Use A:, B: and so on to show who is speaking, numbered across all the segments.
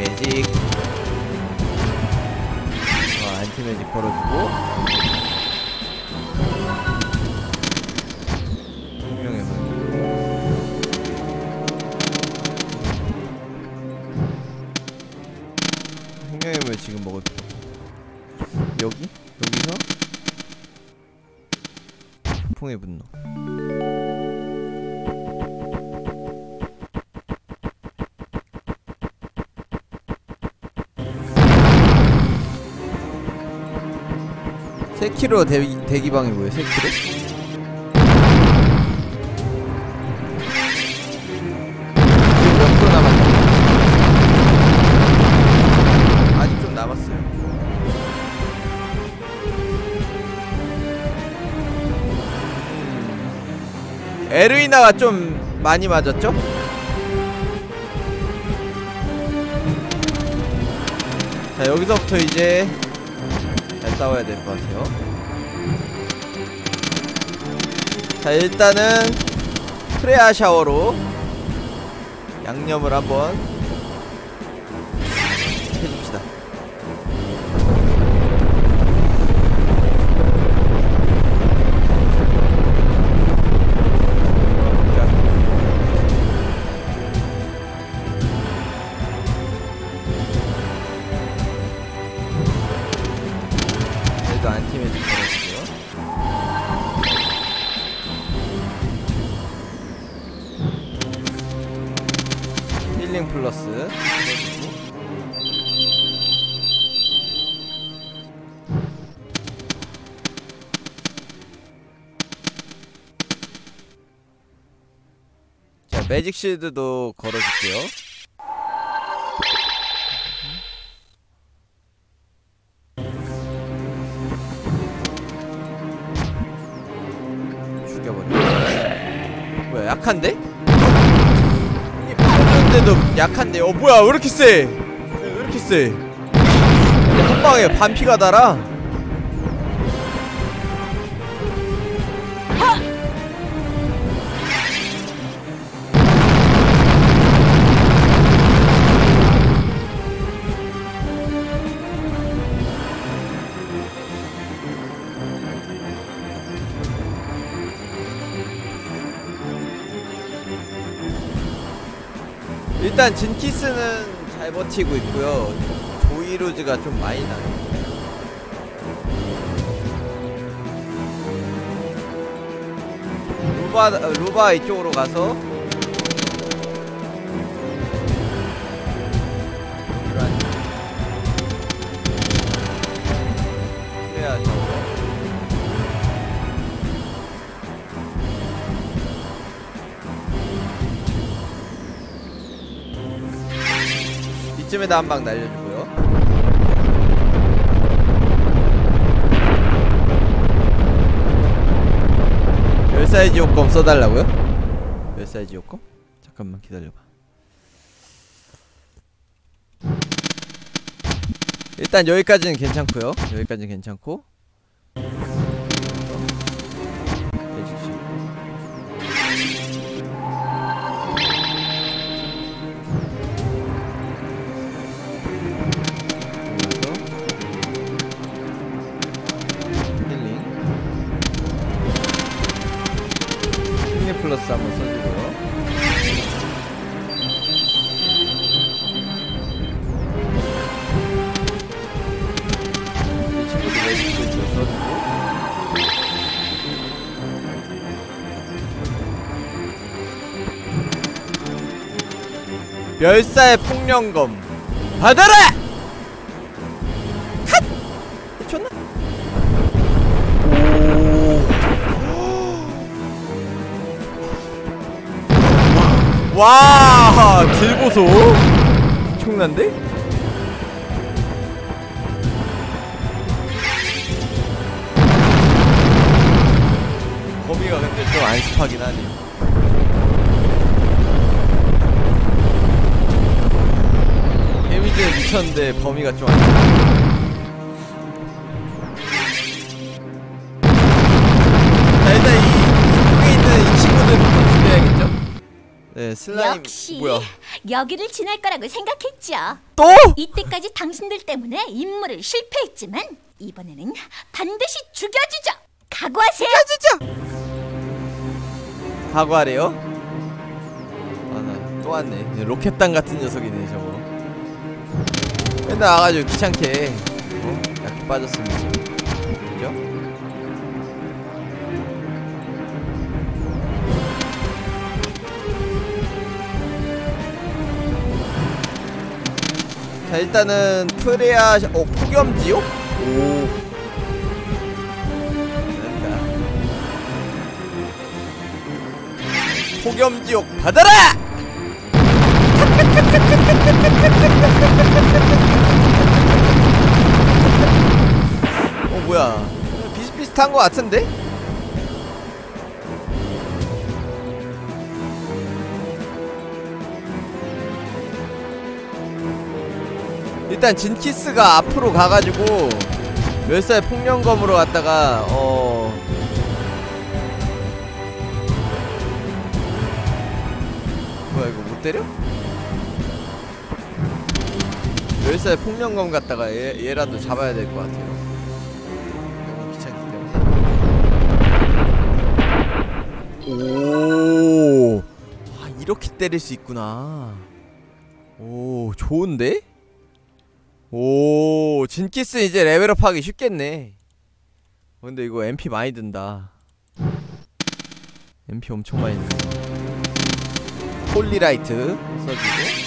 A: 안티매직. 안티매직 걸어주고. 분명해. 생명의물 지금 먹을 거. 여기서 풍의 분노. 세키로 대기방이 뭐예요? 세키로? 몇 프로 남았냐? 아직 좀 남았어요. 에르이나가 좀 많이 맞았죠? 자, 여기서부터 이제 잘 싸워야 될 것 같아요. 자, 일단은 프레아 샤워로 양념을 한번 해줍시다. 안티매직 걸어주고요. 힐링 플러스. 자, 매직 실드도 걸어줄게요. 뭐야, 약한데? 이게 빠졌는데도 약한데. 뭐야, 왜 이렇게 세? 왜 이렇게 세? 한 방에 반피가 달아. 일단 진키스는 잘 버티고 있고요. 조이로즈가 좀 많이 나요. 루바 이쪽으로 가서 그래야죠. 이쯤에다 한 방 날려주고요. 열사이지 요검 써달라고요? 열사이지 요검? 잠깐만 기다려봐. 일단 여기까지는 괜찮고요. 여기까지는 괜찮고. 플러스 한번 써주고요. 이 친구도 웨이트 써주고. 멸사의 폭령검 받아라! 컷! 미쳤나? 와, 딜 보소. 엄청난데? 범위가 근데 좀 안습하긴 하네요. 데미지는 미쳤는데 범위가 좀 안습하네. 자, 일단 이쪽에 있는 이 친구들부터 죽여야겠죠? 네, 네, 슬라임.
B: 역시
A: 뭐야?
B: 여기를 지날 거라고 생각했죠.
A: 또?
B: 이때까지 당신들 때문에 임무를 실패했지만 이번에는 반드시 죽여주죠. 각오하세요.
A: 각오하래요? 아, 나 또 왔네. 로켓단 같은 녀석이네 저거. 맨날 와가지고 귀찮게 약해 빠졌습니다. 그죠? 자, 일단은 프레아 폭염지옥? 오, 된다. 폭염지옥 받아라! 뭐야, 비슷비슷한 거 같은데? 일단 진키스가 앞으로 가가지고 멸살 폭령검으로 갔다가 뭐야, 이거 못 때려? 멸살 폭령검 갔다가 얘라도 잡아야 될 것 같아요. 너무 귀찮기 때문에. 오, 아, 이렇게 때릴 수 있구나. 오, 좋은데? 오, 진키스 이제 레벨업 하기 쉽겠네. 근데 이거 MP 많이 든다. MP 엄청 많이 든다. 홀리라이트 써주고.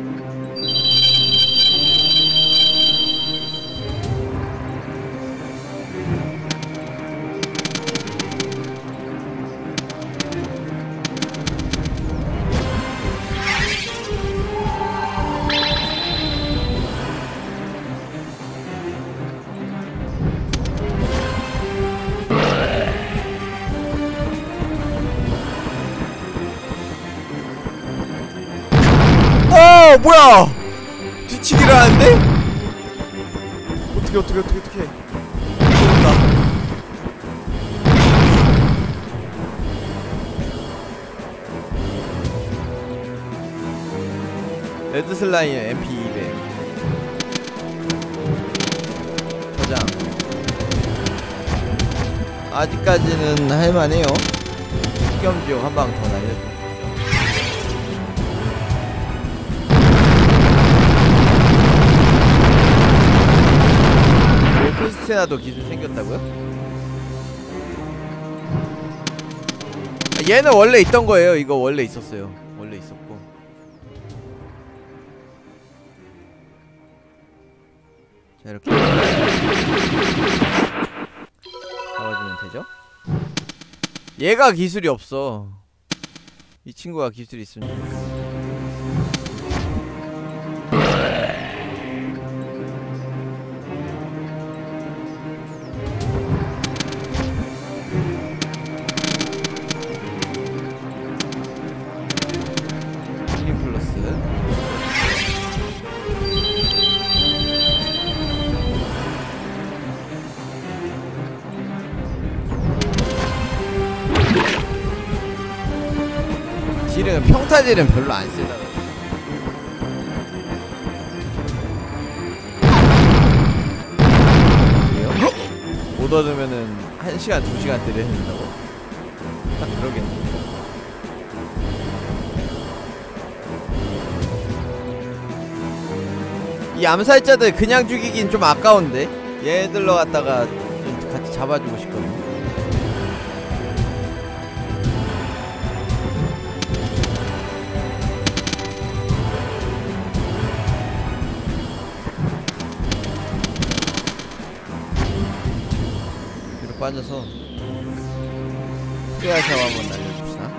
A: 뭐야! 뒤치기를 하는데? 어떻게 좋다. 레드 슬라임 MP 200 저장. 아직까지는 할만해요. 폭염지옥 한 방 더 날려줘. 크리스티나도 기술 생겼다고요? 아, 얘는 원래 있던 거예요. 이거 원래 있었어요. 원래 있었고. 자, 이렇게 잡아주면 되죠? 얘가 기술이 없어. 이 친구가 기술이 있으면 좋겠어. 딜은 평타딜은 별로 안 쓰다. 그래요? 못 얻으면은 1시간, 2시간 때려야 된다고? 딱 그러겠네. 이 암살자들 그냥 죽이긴 좀 아까운데? 얘들로 갖다가 좀 같이 잡아주고 싶거든. 빠져서 프레아 샤워 한번 날려줍시다.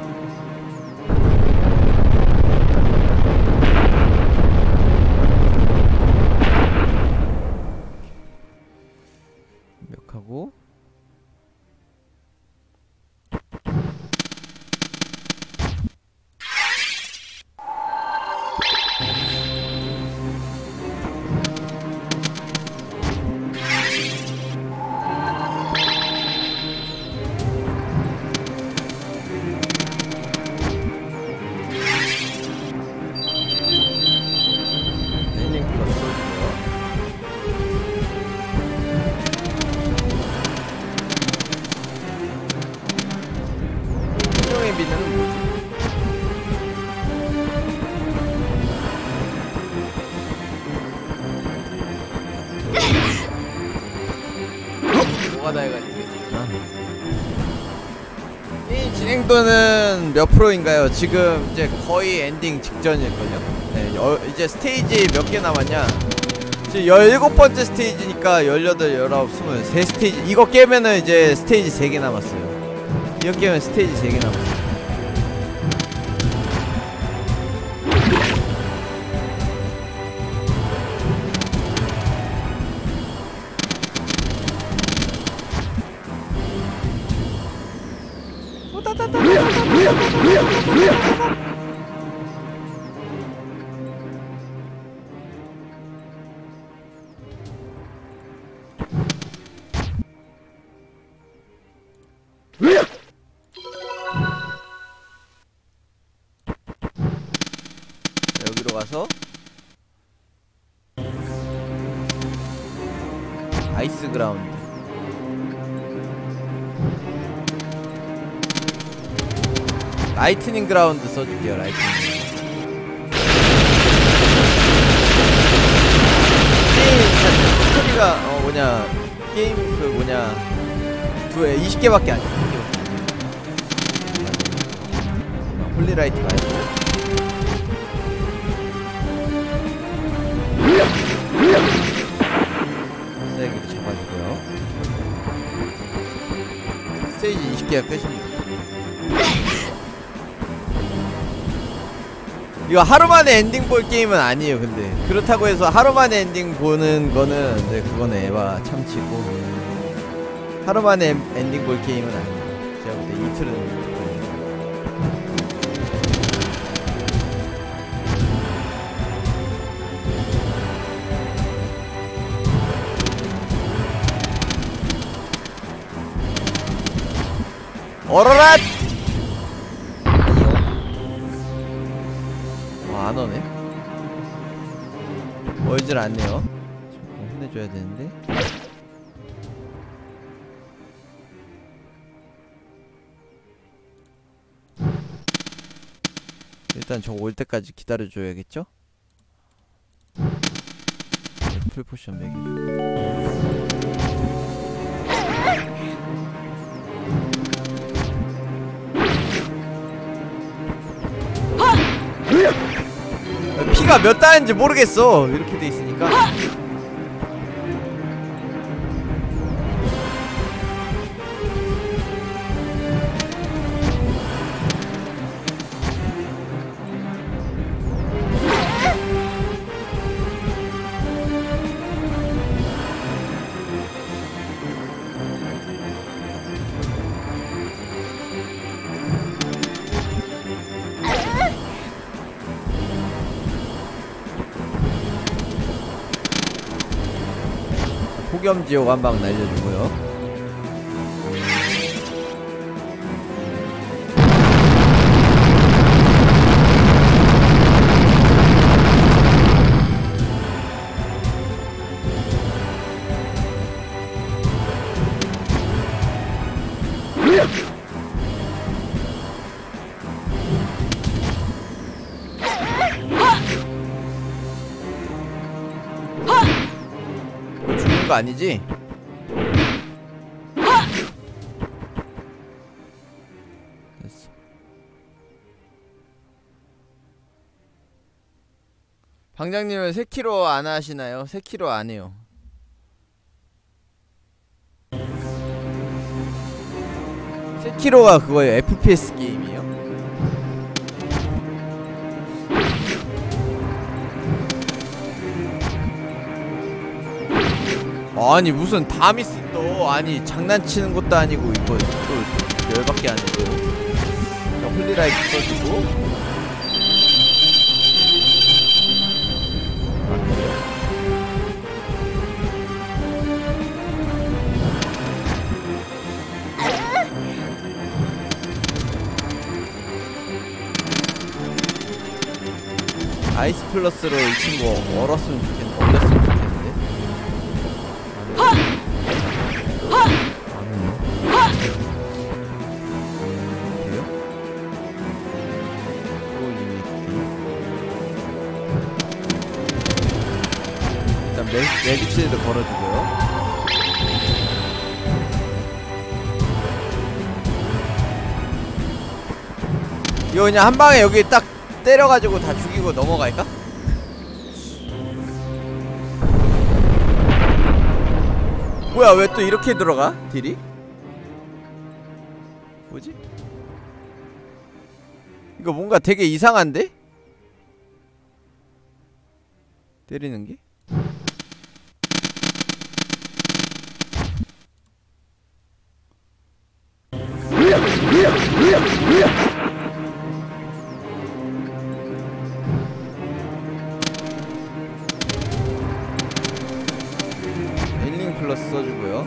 A: 완벽하고. 플러스 써주고요. 생명의 비는 뭐지? 뭐가 다 해가지고 있구나. 게임 진행도는 몇 프로인가요? 지금 이제 거의 엔딩 직전일걸요? 네, 이제 스테이지 몇 개 남았냐? 지금 17번째 스테이지니까 18, 19, 20, 3스테이지. 이거 깨면은 이제 스테이지 3개 남았어요. 이거 깨면 스테이지 3개 남았어요. 여기로 가서 아이스 그라운드. 라이트닝 그라운드 써줄게요. 라이트닝. 게임 스토리가 뭐냐, 게임 그 뭐냐 20개밖에 안 돼. 20개밖에 안 돼. 홀리라이트 말고 세기로 잡아주고요. 스테이지 20개가 끝입니다. 이거 하루만에 엔딩 볼 게임은 아니에요. 근데 그렇다고 해서 하루만에 엔딩 보는 거는 이제 그거는 에바 참치고, 하루만에 엔딩 볼 게임은 아니에요. 제가 볼 때 이틀은. 어라라! 안오네. 보이질 않네요. 혼내줘야 되는데. 일단 저 올 때까지 기다려줘야겠죠? 풀포션 먹여주고. 피가 몇 단인지 모르겠어. 이렇게 돼 있으니까. 폭염지옥 한 방 날려주고요. 죽는 거 아니지? 됐어. 방장님은 3kg 안 하시나요? 3kg 안 해요. 세키로가 그거예요. FPS 게임이에요. 아니 무슨 다미스 또 아니 장난치는 것도 아니고 이거 또 열받게 아니고. 자, 홀리라이트 써주고. 아이스 플러스로 이 친구 얼었으면 좋겠네. 올렸으면 좋겠는데. 그래요? 일단 매직실드 걸어주고요. 이거 그냥 한 방에 여기 딱 때려가지고 다 죽이고 넘어갈까? 뭐야, 왜 또 이렇게 들어가? 딜이? 뭐지? 이거 뭔가 되게 이상한데? 때리는 게? 힐링 플러스 써주고요.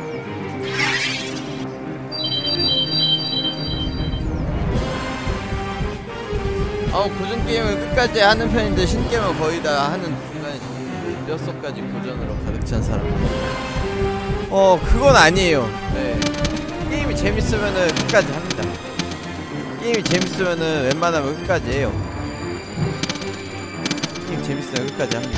A: 고전 게임을 끝까지 하는 편인데 신게임은 거의 다 하는 중간에 뼛속까지 고전으로 가득 찬 사람. 그건 아니에요. 네. 게임이 재밌으면은 끝까지 합니다. 게임이 재밌으면은 웬만하면 끝까지 해요. 게임 재밌으면 끝까지 합니다.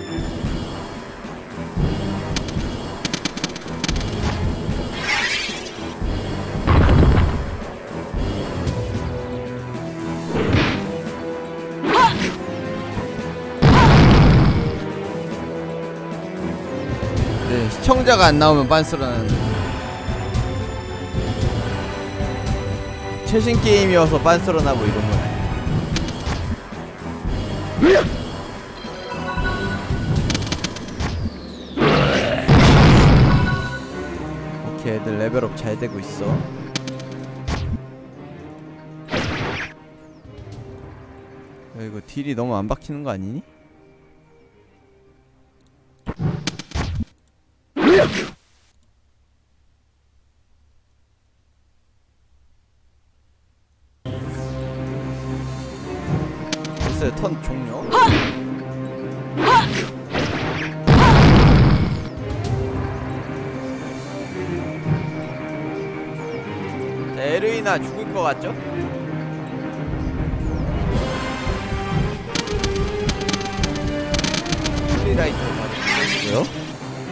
A: 네, 시청자가 안 나오면 빤스러나는데 최신 게임이어서 빤스러나고 이런 건 아니야. 오케이, 애들 레벨업 잘 되고 있어. 야, 이거 딜이 너무 안 박히는 거 아니니? 됐어요. 턴 종료. 자, 에르이나 죽을 것 같죠? 프리라이트 가지고요.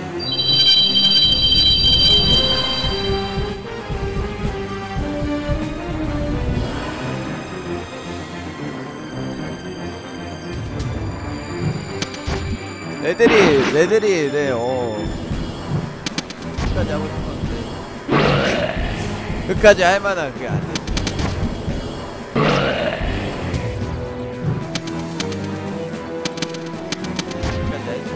A: 애들이 네, 끝까지 하고 싶었는데 끝까지 할 만한 그게 안 돼. 끝까지 해야지.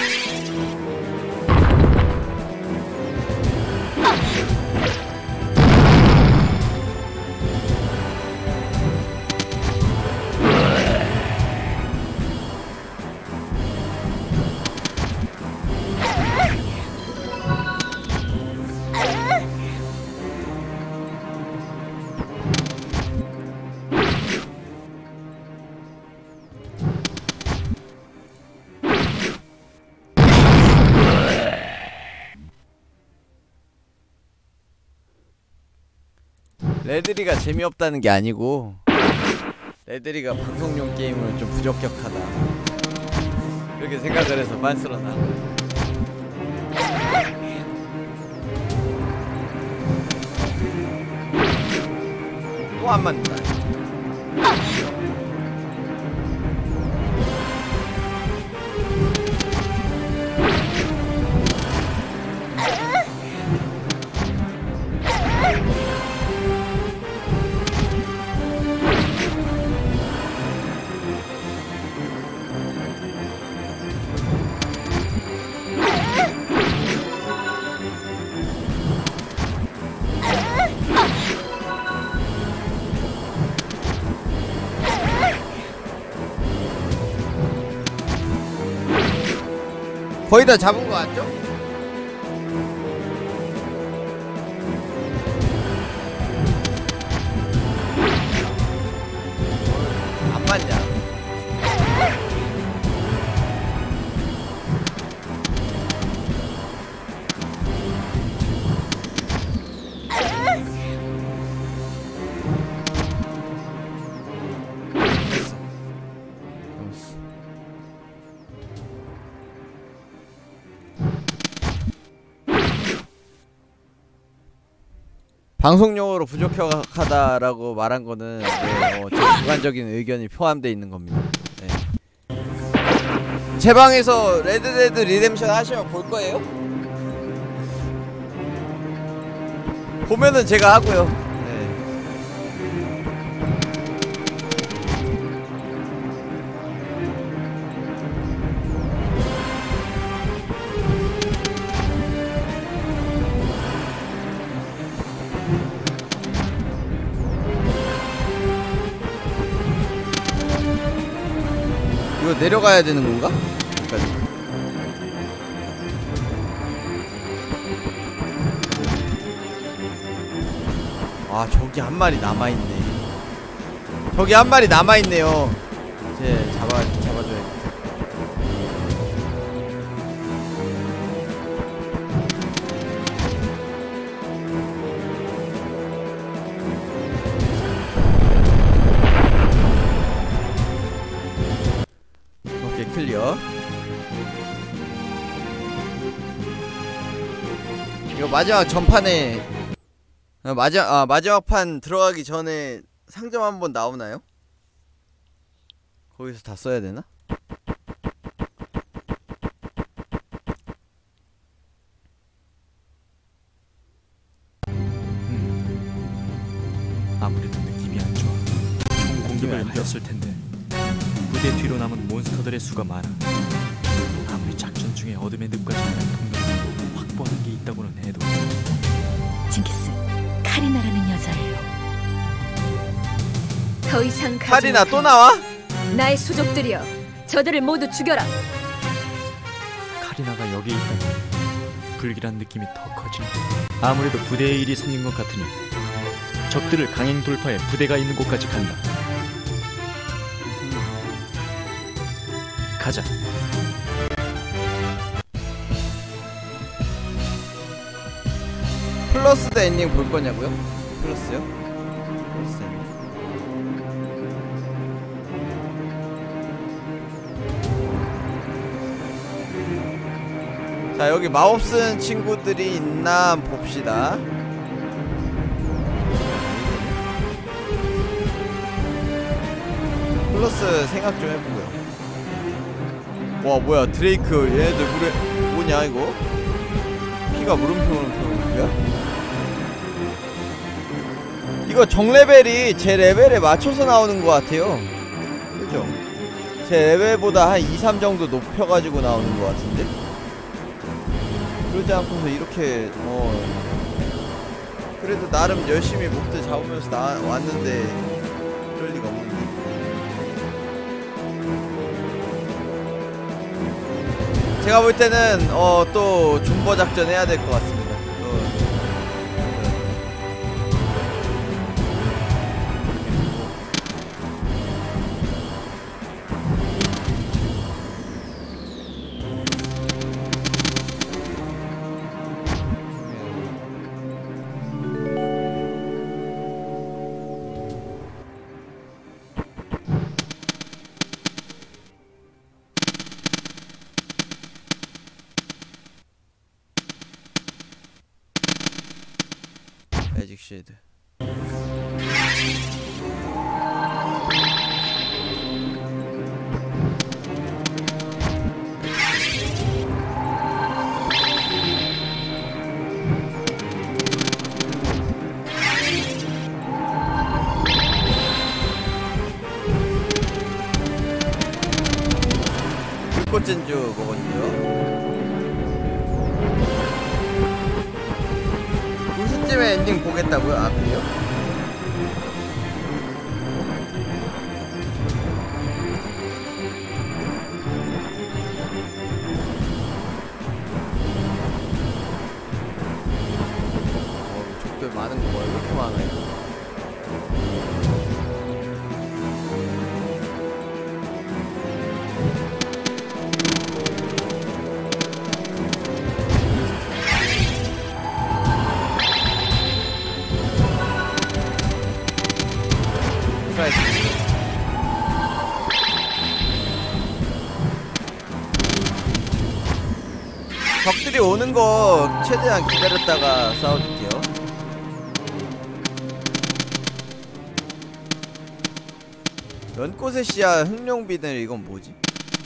A: 레드리가 재미없다는 게 아니고 레드리가 방송용 게임은 좀 부적격하다 그렇게 생각을 해서 빤스러나. 또 안 맞는다. 거의 다 잡은 거 같죠? 안 맞냐? 방송용어로 부족하다라고 말한 거는 제 주관적인 의견이 포함되어 있는 겁니다. 네. 제 방에서 레드데드 리뎀션 하시면 볼 거예요? 보면은 제가 하고요. 네. 이거 내려가야 되는 건가? 여기까지. 아, 저기 한 마리 남아있네. 저기 한 마리 남아있네요. 이제 잡아줘야겠다. 오케이, 클리어. 이거 마지막 전판에 마지막 판 들어가기 전에 상점 한번 나오나요? 거기서 다 써야 되나?
C: 아무래도 느낌이 안 좋아. 총 공격을 하였을 텐데 부대 뒤로 남은 몬스터들의 수가 많아. 아무리 작전 중에 어둠의 늪까지 가는 통로를 확보하는 게 있다고는 해도.
D: 징기스, 카리나라는 여자예요. 더 이상
A: 카리나 또 나와?
D: 나의 수족들이여, 저들을 모두 죽여라.
C: 카리나가 여기에 있다니 불길한 느낌이 더 커지네. 아무래도 부대의 일이 생긴 것 같으니 적들을 강행 돌파해 부대가 있는 곳까지 간다. 가자.
A: 플러스드 엔딩 볼 거냐고요? 플러스요? 플러스 엔딩. 자, 여기 마법 쓰는 친구들이 있나 한번 봅시다. 플러스 생각 좀 해보고요. 와, 뭐야, 드레이크 얘네들 물에 뭐냐 이거? 피가 물음표야? 이거 정레벨이 제 레벨에 맞춰서 나오는 것 같아요. 그죠? 제 레벨보다 한 2, 3 정도 높여가지고 나오는 것 같은데? 그러지 않고서 이렇게 그래도 나름 열심히 목들 잡으면서 왔는데 그럴 리가 없는데. 제가 볼 때는 또 존버 작전 해야 될 것 같습니다. 매직 쉐이드. 불꽃진주 먹었고요. 2시쯤에 엔딩 보겠다고요? 아, 그래요? 적들 많은 거 뭐야? 왜 이렇게 많아요? 적들이 오는 거 최대한 기다렸다가 싸워줄게요. 연꽃의 씨앗 흑룡비늘 이건 뭐지?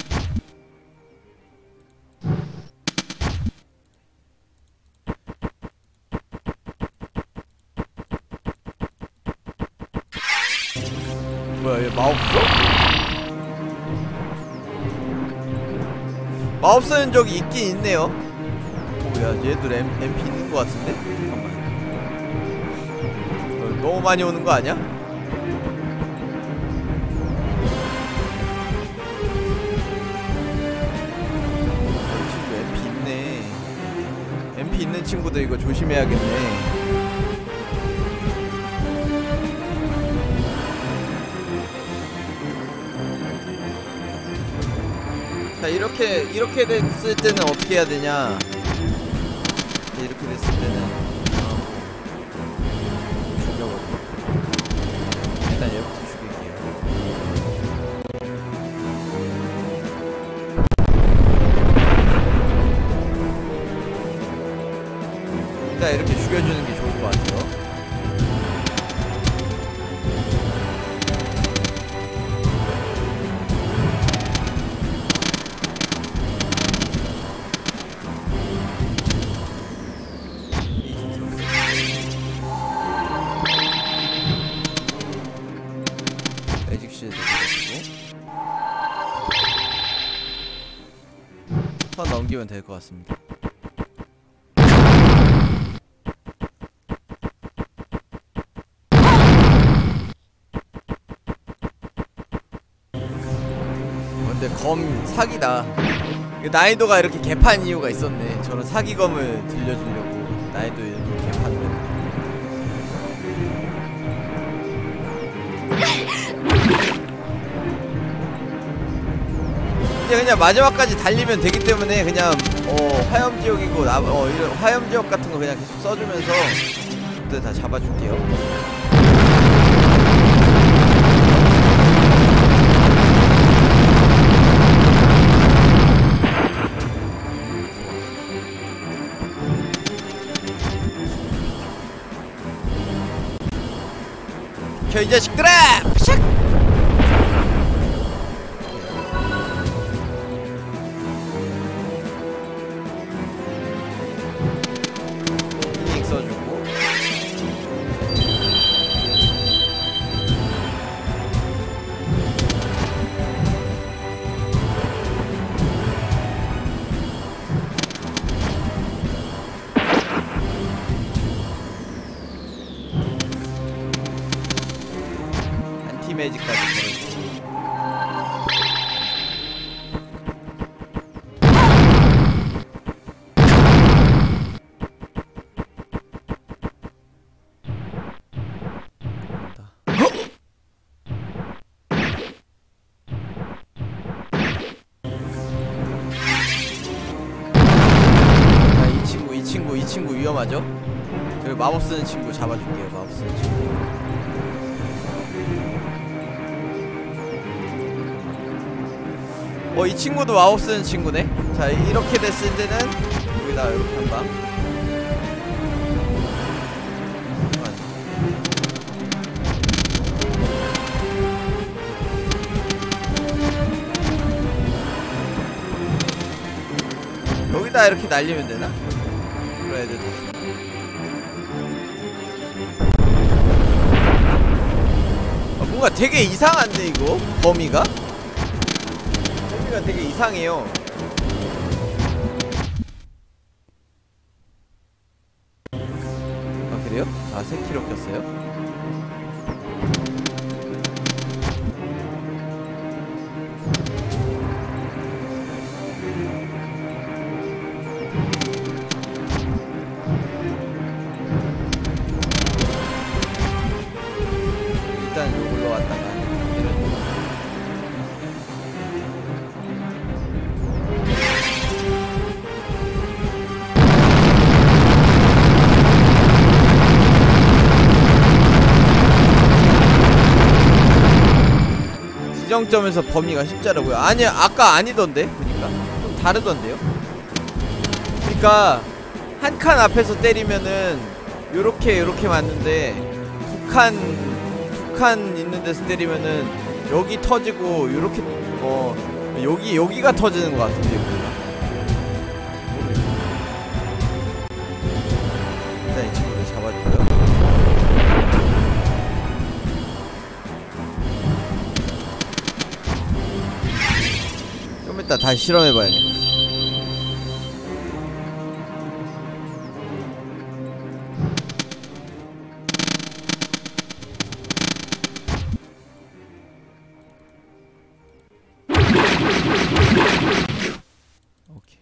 A: 뭐야 얘 마법서? 마법서는 저기 있긴 있네요. 오야 얘들 MP 있는 것 같은데? 잠깐만. 너무 많이 오는 거 아니야? 친구 MP 있네. MP 있는 친구들 이거 조심해야겠네. 자 이렇게 됐을 때는 어떻게 해야 되냐? 이렇게 됐을 때는 죽여버려. 일단 얘부터 죽일게요. 일단 이렇게 죽여주는 게 좋을 것 같아요. 넘기면 될 것 같습니다. 근데 검 사기다. 난이도가 이렇게 개판 이유가 있었네. 저는 사기검을 들려주려고 난이도 이렇게 개판을. 그냥 마지막까지 달리면 되기 때문에 그냥 화염지역이고 이런 화염지역 같은 거 그냥 계속 써주면서 그때 다 잡아줄게요. 저 이 자식들아! 푸샥! 매직까지 이 친구 위험하죠? 그리고 마법 쓰는 친구 잡아줄게요. 마법 쓰는 친구. 이 친구도 마법 쓰는 친구네. 자 이렇게 됐을 때는 여기다 이렇게 한 방. 여기다 이렇게 날리면 되나? 그래 애들 다 뭔가 되게 이상한데 이거? 범위가 되게 이상해요. 아 그래요? 아 3kg 꼈어요? 일단 올라왔다가 지정점에서 범위가 십자라고요? 아니야 아까 아니던데 보니까 좀 다르던데요? 그니까 한 칸 앞에서 때리면은 요렇게 맞는데 두 칸 있는 데서 때리면은 여기 터지고 요렇게 여기가 터지는 것 같은데 여기가. 일단 이 친구를 잡아줄까요? 좀 이따 다시 실험해봐야겠다. 오케이.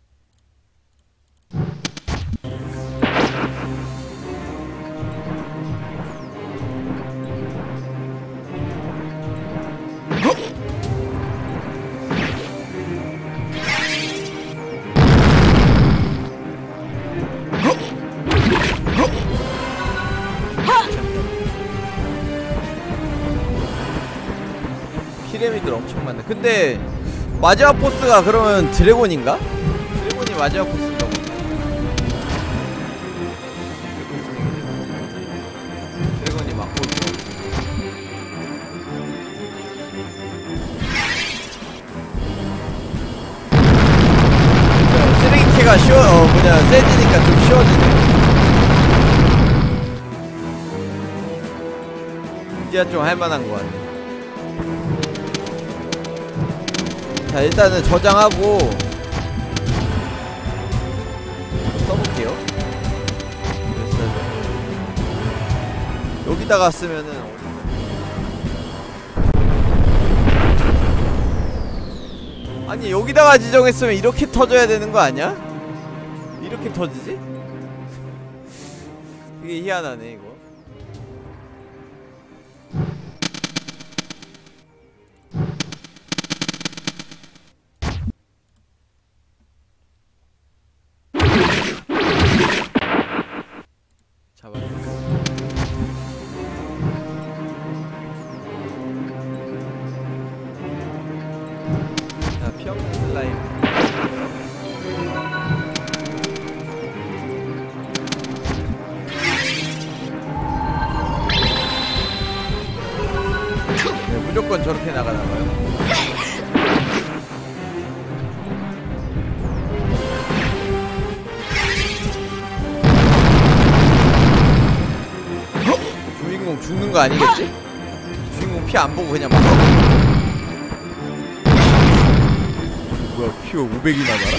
A: 피라미드 엄청 많네. 근데 마지막 보스가 그러면 드래곤인가? 드래곤이 마지막 보스인가 보네. 드래곤이 막고 있고. 쓰레기캐가 세지니까 좀 쉬워지네. 이제야 좀 할만한 것 같네. 자, 일단은 저장하고 써볼게요. 여기다가 쓰면은 아니 여기다가 지정했으면 이렇게 터져야 되는 거 아니야? 이렇게 터지지? 이게 희한하네 이거. 자, 피없는 슬라임. 네, 무조건 저렇게 나가나봐요. 주인공 죽는 거 아니겠지? 주인공 피 안 보고 그냥 막 뭐야, 피가 500이나 나라?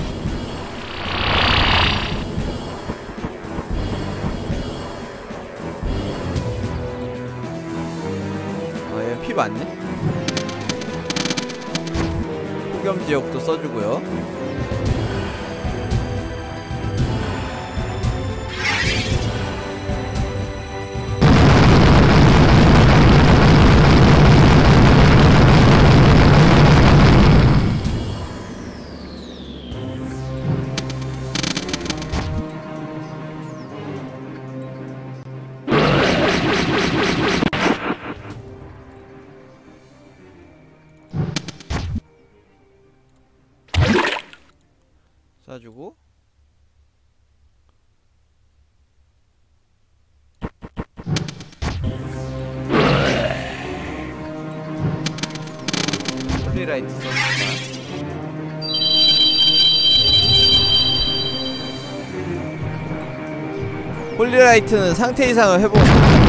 A: 아, 얘 피 많네? 폭염지역도 써주고요. 쏴주고 홀리라이트 쏩니다. 홀리라이트는 상태 이상을 회복합니다.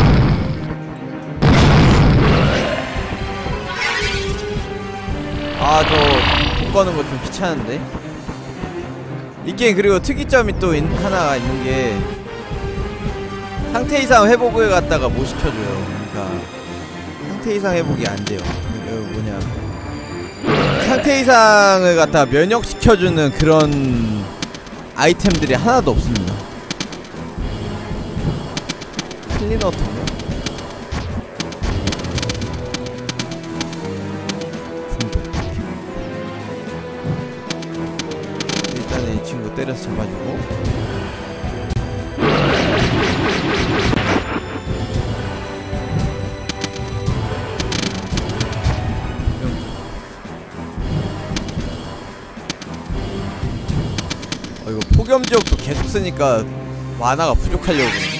A: 아, 저 돈 거는 거 좀 귀찮은데? 이 게임 그리고 특이점이 또 하나가 있는 게 상태 이상 회복을 갖다가 못 시켜줘요. 그러니까 상태 이상 회복이 안 돼요. 뭐냐, 상태 이상을 갖다가 면역시켜주는 그런 아이템들이 하나도 없습니다. 클리너ton가? 일단은 이 친구 때려서 잡아주고 이거 폭염지역도 계속 쓰니까 만화가 부족하려고 그러네.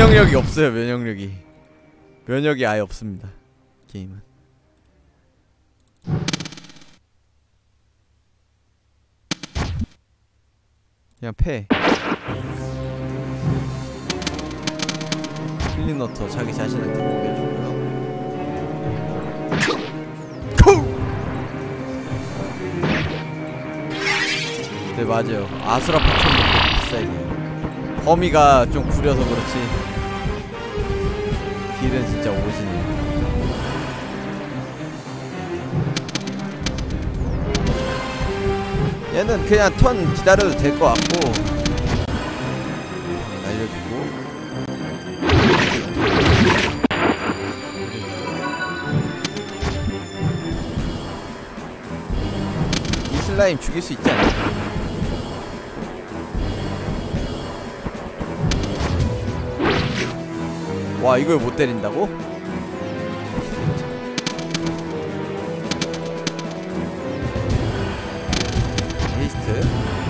A: 면역력이 없어요. 면역이 아예 없습니다. 게임은. 그냥 패. 클리너터 자기 자신한테 먹여주고요. 네 맞아요. 아수라 파천도 비싸게. 범위가 좀 구려서 그렇지 딜은 진짜 오지네요. 얘는 그냥 턴 기다려도 될 것 같고 날려주고 이 슬라임 죽일 수 있지 않나? 와 이걸 못 때린다고? 헤이스트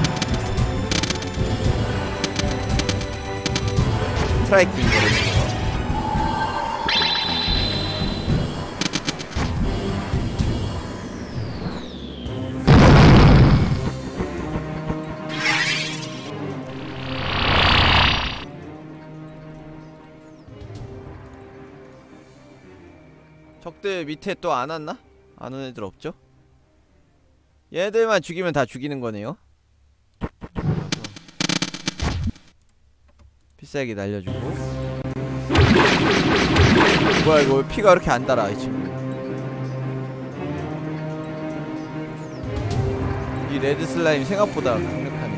A: 스트라이킹 거리죠. 적들 밑에 또 안 왔나? 안 온 애들 없죠? 얘들만 죽이면 다 죽이는 거네요. 비싸게 날려주고. 뭐야 이거 왜 피가 이렇게 안 달아 이 친구. 이 레드 슬라임 생각보다 강력하네요.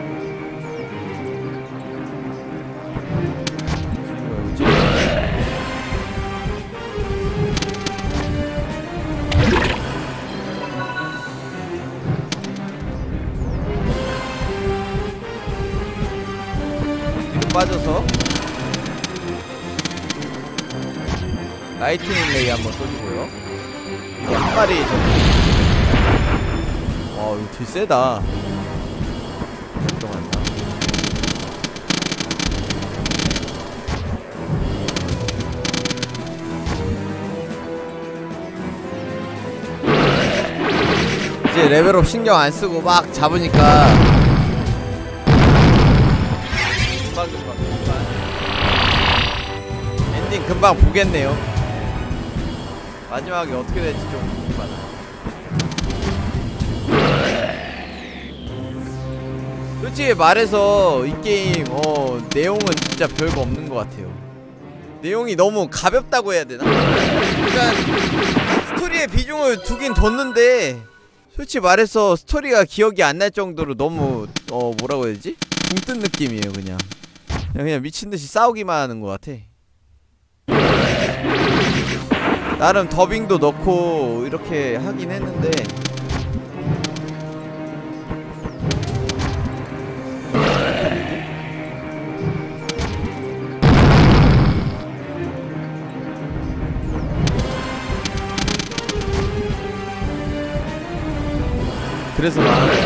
A: 빠져서 라이트닝 레이 한번 쏘주고요. 이거 한 마리 와 이거 되게 세다. 들어간다. 이제 레벨업 신경 안 쓰고 막 잡으니까 금방 엔딩 금방 보겠네요. 마지막에 어떻게 될지 좀 궁금하다. 솔직히 말해서 이 게임 내용은 진짜 별거 없는 것 같아요. 내용이 너무 가볍다고 해야 되나? 그러니까 스토리에 비중을 두긴 뒀는데 솔직히 말해서 스토리가 기억이 안 날 정도로 너무 뭐라고 해야 되지? 붕뜬 느낌이에요. 그냥 미친듯이 싸우기만 하는 것 같아. 나름 더빙도 넣고 이렇게 하긴 했는데 그래서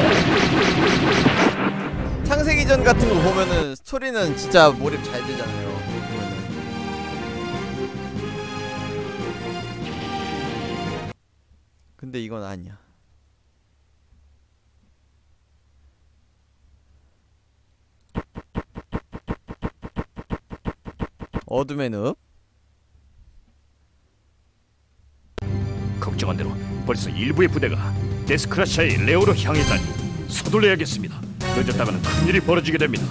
A: 창세기전 같은 거 보면은 스토리는 진짜 몰입 잘 되잖아요. 근데 이건 아니야. 어둠의 늪.
E: 걱정한 대로 벌써 일부의 부대가 데스크라샤의 레오로 향했다니 서둘러야겠습니다. 늦었다가는 큰일이 벌어지게 됩니다.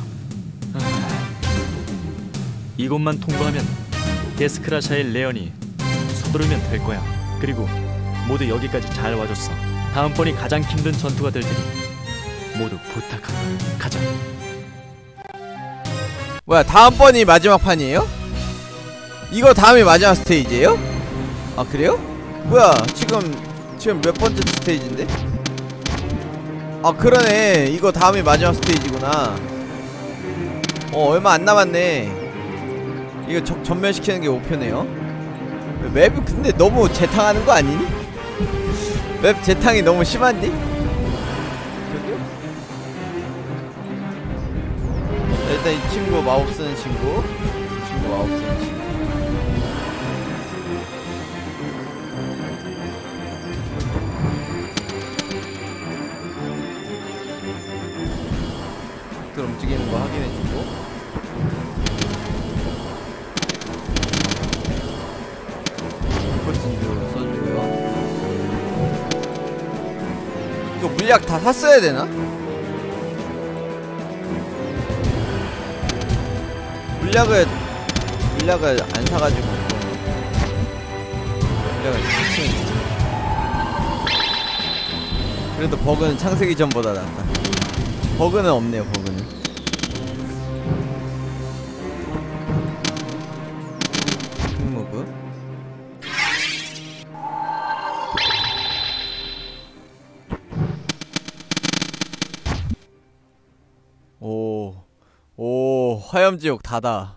C: 이곳만 통과하면 데스크라샤의 레온이 서두르면 될 거야. 그리고 모두 여기까지 잘 와줬어. 다음번이 가장 힘든 전투가 될 테니 모두 부탁한다. 가자.
A: 뭐야 다음번이 마지막 판이에요? 이거 다음이 마지막 스테이지예요? 아 그래요? 뭐야 지금 몇 번째 스테이지인데? 아 그러네. 이거 다음이 마지막 스테이지구나. 얼마 안 남았네. 이거 전멸시키는 게 목표네요. 맵이 근데 너무 재탕하는 거 아니니? 맵 재탕이 너무 심한데? 저기요? 일단 이 친구 마법 쓰는 친구 9cm. 들 움직이는 거 확인해주고. 인포진도 써주고요. 이거 물약 다 샀어야 되나? 물약을 안 사가지고 물약을 사치는. 그래도 버그는 창세기 전보다 낫다. 버그는 없네요. 버그는. 킹무브. 오, 화염지옥 다다.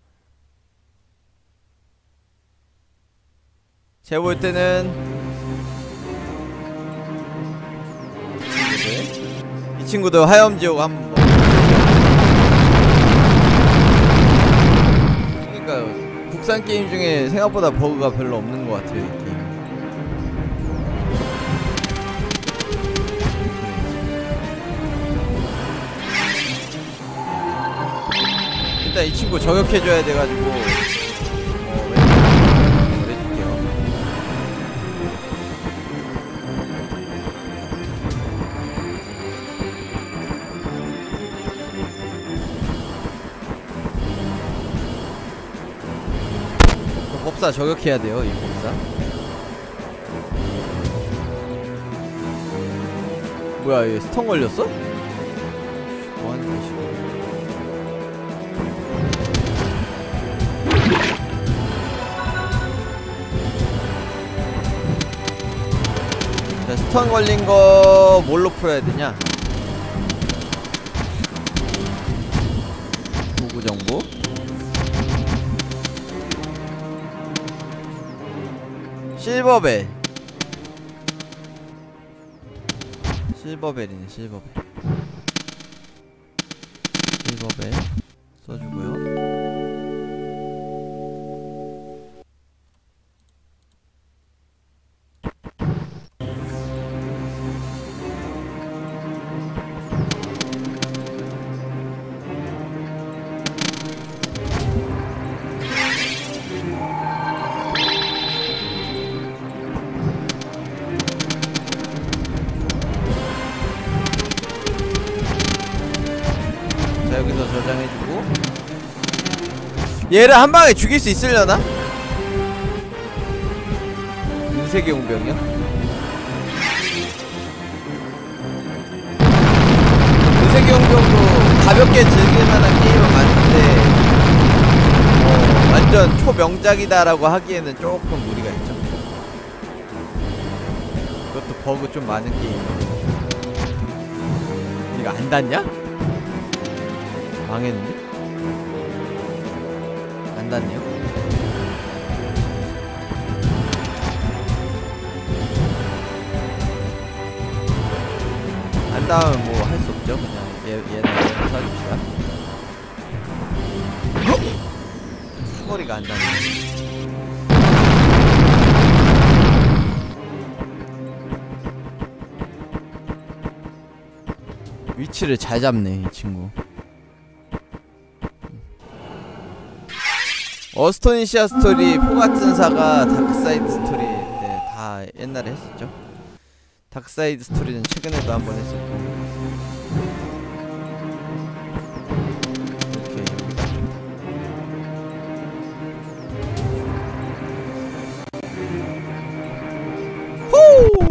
A: 제가 볼 때는 이 친구들 화염지옥 한번. 그러니까요. 국산 게임 중에 생각보다 버그가 별로 없는 것 같아요, 이 게임. 일단 이 친구 저격해줘야 돼가지고 해줄게요. 법사 저격해야 돼요, 이 법사. 뭐야, 얘 스턴 걸렸어? 뭐하는 짓이야? 자, 스턴 걸린 거 뭘로 풀어야 되냐? 도구 정보. 실버벨. 실버벨이네, 실버벨. 실버벨 써주고요. 여기서 저장해주고. 얘를 한 방에 죽일 수 있으려나? 은색의 용병이요? 은색의 용병도 가볍게 즐길만한 게임은 맞는데 완전 초명작이다라고 하기에는 조금 무리가 있죠. 그것도 버그 좀 많은 게임이에요. 이거 안 닿냐? 망했는데? 안 닿네요? 안 닿으면 뭐 할 수 없죠. 그냥 얘는 사줍시다. 사거리가 안 닿네. 위치를 잘 잡네, 이 친구. 어스토니시아 스토리, 포같은 사가, 다크사이드 스토리, 네, 다 옛날에 했었죠. 다크사이드 스토리는 최근에도 한번 했었고. 이렇게 여기가 좋다. 호!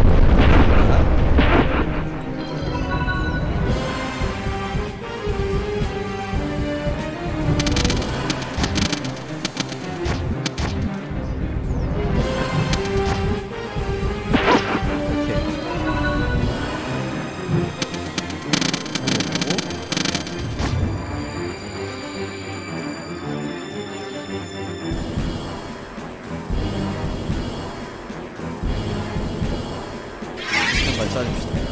A: 쏴줍시다.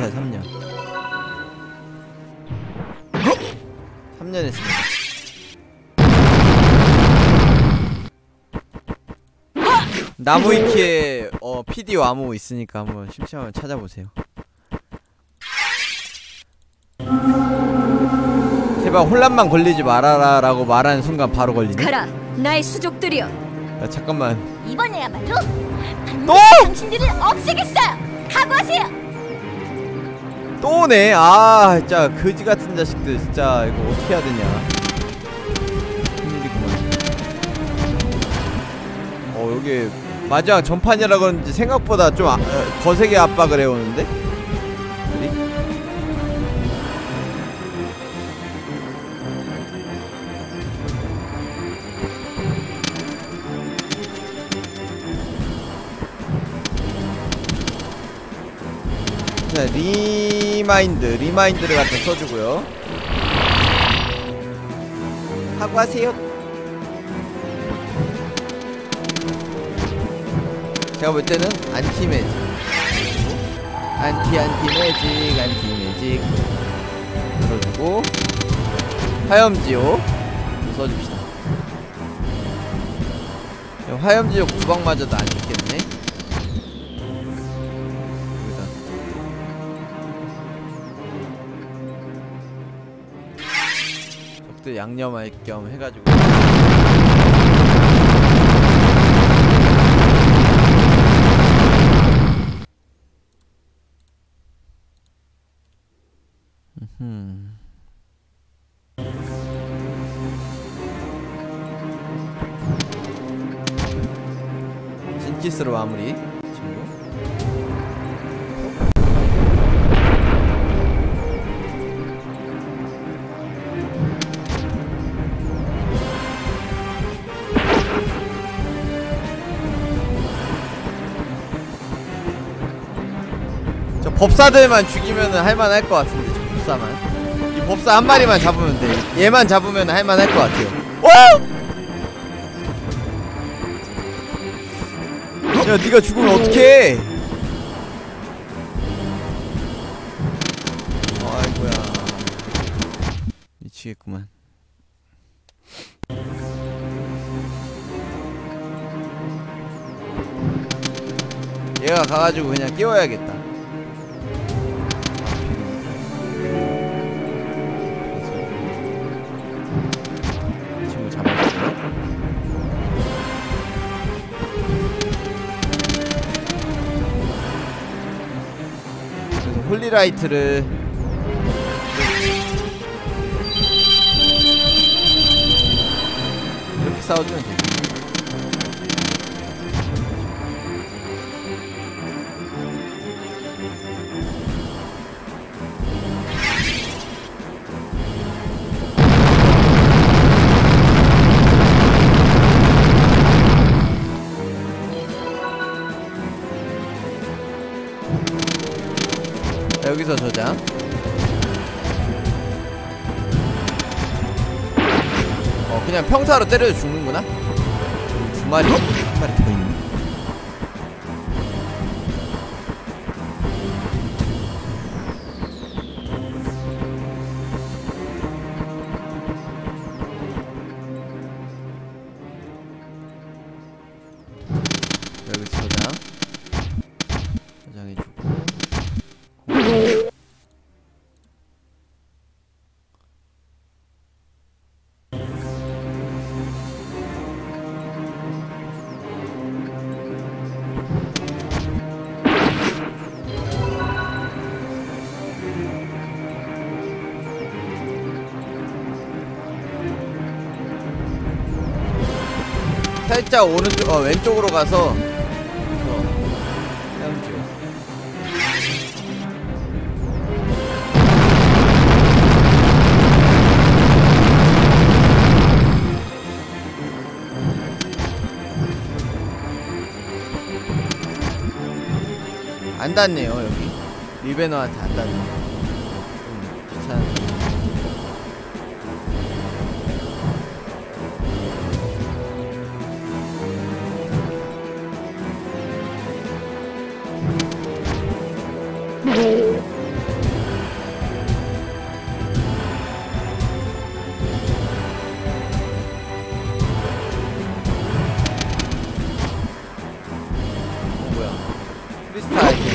A: 차야 3년. 3년 했습니다. 나무위키에 PD 와무 있으니까 한번 심심하면 찾아보세요. 제발 혼란만 걸리지 말아라 라고 말하는 순간 바로 걸리네.
D: 가라, 나의 수족들이여.
A: 야 잠깐만.
B: 이번에야말로 반드시
A: 또?
B: 당신들을 없애겠어요. 각오하세요.
A: 또 오네. 아 진짜 거지같은 자식들 진짜 이거 어떻게 해야 되냐. 큰일이구만. 여기 마지막 전판이라 그런지 생각보다 좀 거세게 압박을 해오는데? 자, 리마인드를 갖다 써주고요. 각오하세요. 제가 볼 때는 안티매직, 안티매직 써주고 화염지옥 써줍시다. 화염지옥 두방 맞아도 안 죽겠네. 적들 양념할 겸 해가지고. 진키스로 마무리. 친구. 저 법사들만 죽이면은 할만할 것 같은데. 저 법사만. 이 법사 한 마리만 잡으면 돼. 얘만 잡으면 할만할 것 같아요. 오! 야, 네가 죽으면 어떡해? 아이고야. 미치겠구만. 얘가 가가지고 그냥 끼워야겠다. 친구 잡아주고요. 그래서 홀리라이트를 이렇게 싸워주면 되지. 여기서 저장. 그냥 평타로 때려도 죽는구나. 두 마리, 한 마리 더 있네. 여기서 저장. 저장해주고. 살짝 오른쪽, 왼쪽으로 가서 헤엄지요. 안 닿네요. 여기 리베너한테 안 닿네요. 좀 귀찮은데. 뭐야 프리스타 아이템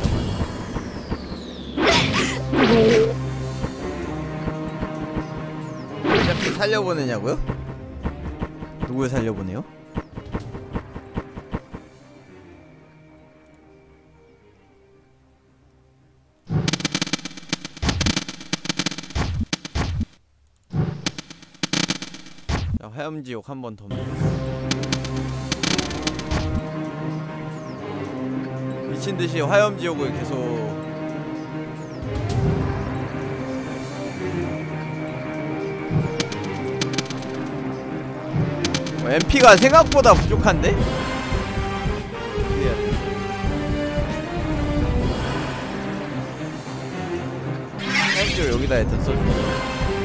A: 어차피 살려보내냐고요? 누구를 살려보내요? 자, 화염지옥 한 번 더. 미친듯이 화염지옥을 계속 MP가 생각보다 부족한데? 그래야 돼. 화염지옥 여기다 일단 써줄게.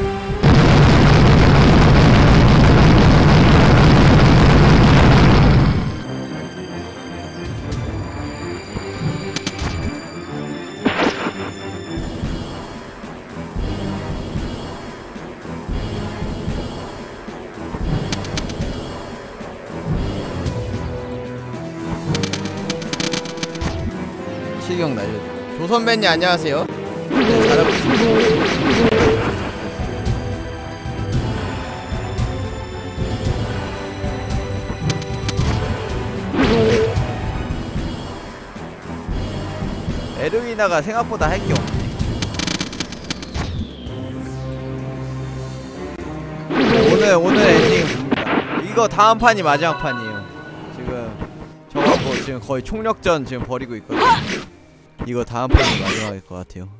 A: 실경 날려줘. 조선맨님 안녕하세요. 네, 잘하고 있습니다. 에르위나가 생각보다 할 게 없네. 오늘 엔딩입니다. 이거 다음 판이 마지막 판이에요. 지금 저하고 지금 거의 총력전 지금 벌이고 있거든요. 이거 다음 판이 마지막일 것 같아요.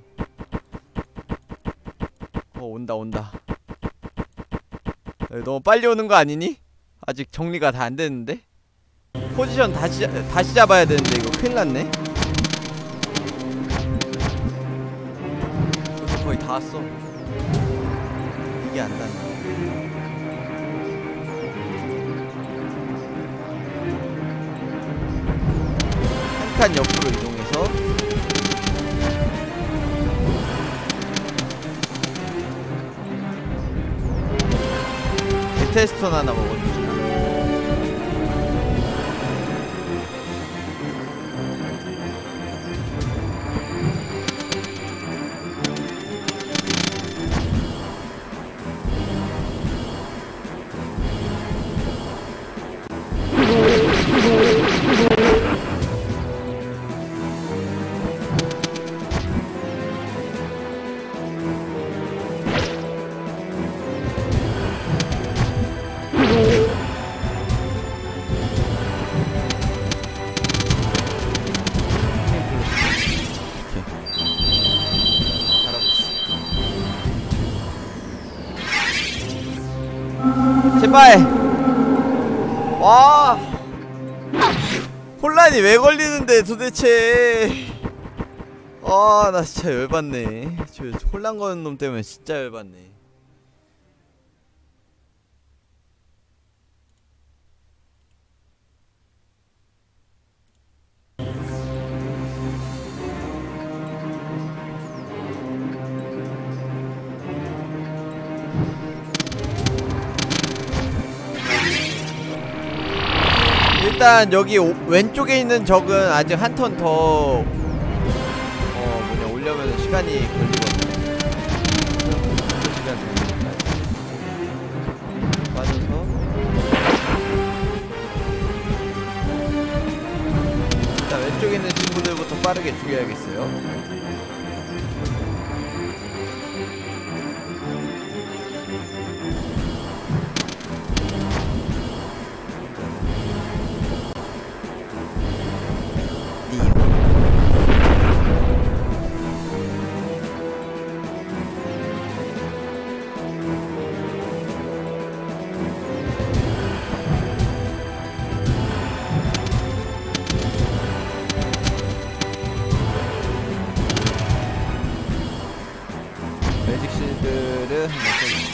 A: 온다. 너무 빨리 오는 거 아니니? 아직 정리가 다 안 됐는데? 포지션 다시 잡아야 되는데 이거 큰일 났네? 거의 다 왔어. 이게 안 닿네. 한 칸 옆으로 이동해서 테스톤 하나 먹어주자. 제발! 와! 혼란이 왜 걸리는데 도대체? 아, 나 진짜 열받네. 저 혼란 거는 놈 때문에 진짜 열받네. 일단 여기 왼쪽에 있는 적은 아직 한 턴 더 오려면 시간이 걸리거든요. 시간 걸리니까 빠져서 일단 왼쪽에 있는 친구들부터 빠르게 죽여야겠어요. 매직 실드를 한번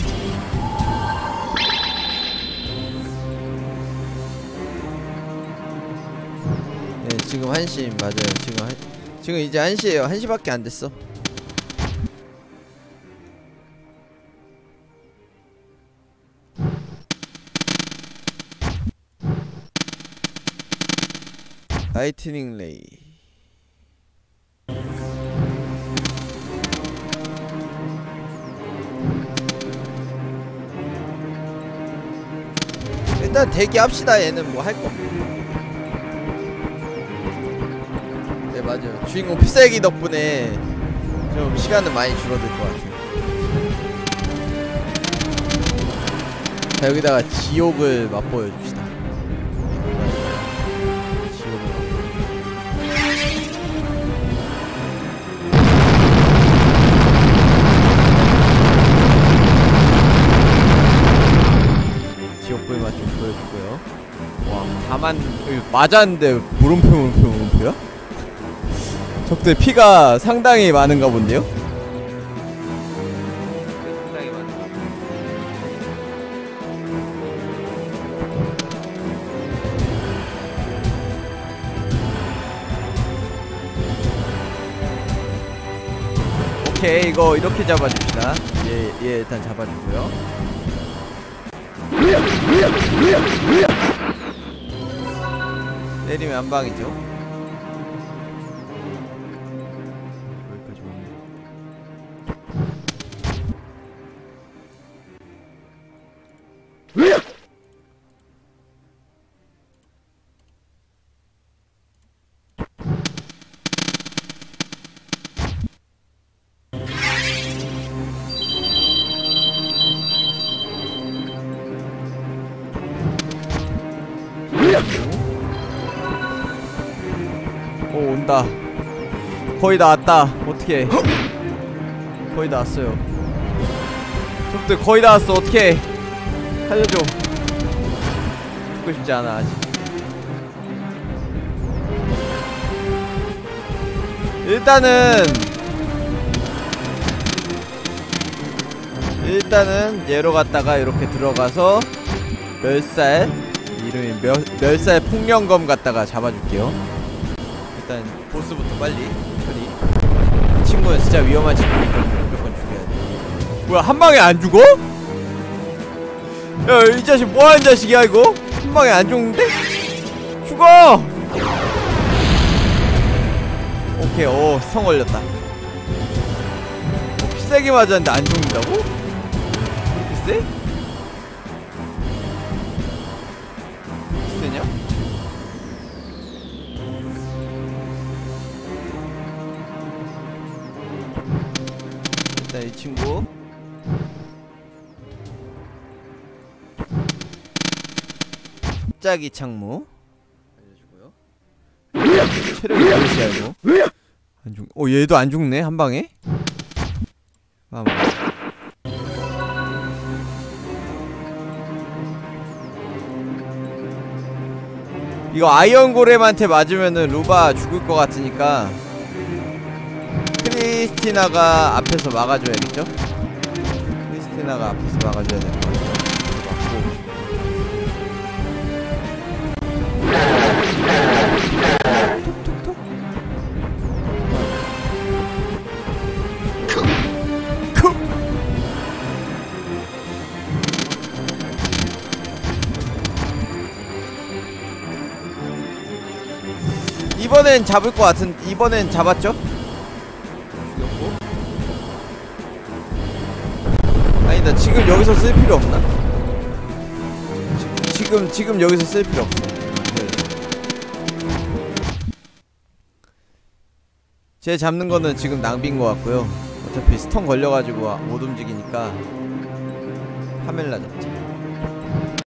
A: 네, 지금 1시 맞아요. 지금 이제 1시에요. 1시밖에 안 됐어. 라이트닝 레이. 일단 대기합시다. 얘는 뭐 할 거. 네 맞아요. 주인공 필살기 덕분에 좀 시간은 많이 줄어들 것 같아요. 자 여기다가 지옥을 맛보여 줍시다. 지옥을 지옥불 맛 좀 보여주고요. 와 다만 맞았는데 물음표야? 적들 피가 상당히 많은가 본데요? 상당히 많은가. 오케이 이거 이렇게 잡아줍시다. 얘 일단 잡아주고요. 때리면 한 방이죠. 여기까지 오네. 오 온다. 거의 다 왔다. 어떡해. 거의 다 왔어요. 적들 거의 다 왔어. 어떡해. 살려줘. 죽고 싶지 않아 아직. 일단은 얘로 갔다가 이렇게 들어가서 멸살 이름이 멸살 폭령검 갖다가 잡아줄게요. 일단 보스부터 빨리 처리. 이 친구는 진짜 위험한 친구니까 무조건 죽여야 돼. 뭐야 한 방에 안 죽어? 야 이 자식 뭐하는 자식이야 이거? 한 방에 안 죽는데? 죽어! 오케이 성 걸렸다. 필살기 맞았는데 안 죽는다고? 이렇게 세? 세냐? 일단 이 친구 갑자기 창무 알려주고요. 체력이 몇이야 이거? 안 죽. 얘도 안 죽네 한 방에. 이거 아이언 고렘한테 맞으면은 루바 죽을 것 같으니까 크리스티나가 앞에서 막아줘야겠죠? 크리스티나가 앞에서 막아줘야 될 것 같아요. 이번엔 잡을 것 같은. 이번엔 잡았죠? 죽였고. 아니다 지금 여기서 쓸 필요 없나? 지금 여기서 쓸 필요 없어. 쟤 잡는 거는 지금 낭비인 것 같고요. 어차피 스턴 걸려가지고 못 움직이니까 파멜라 잡자.